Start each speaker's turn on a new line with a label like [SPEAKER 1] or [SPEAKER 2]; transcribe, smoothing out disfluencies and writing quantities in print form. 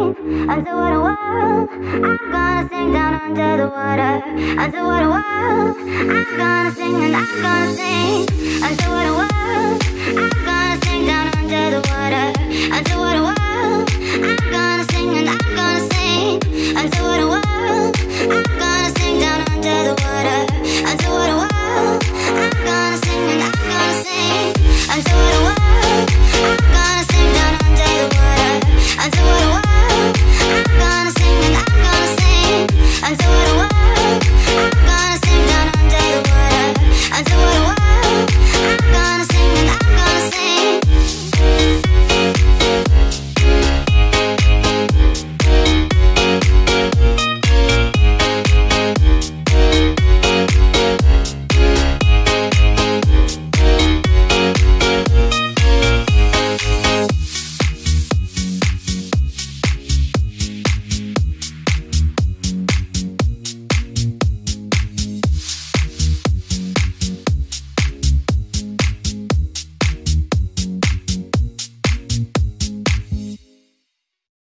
[SPEAKER 1] Underwater world, I'm gonna sing down under the water. Underwater world, I'm gonna sing and I'm gonna sing. Underwater world, I'm gonna sing down under the water. Underwater world, I'm gonna sing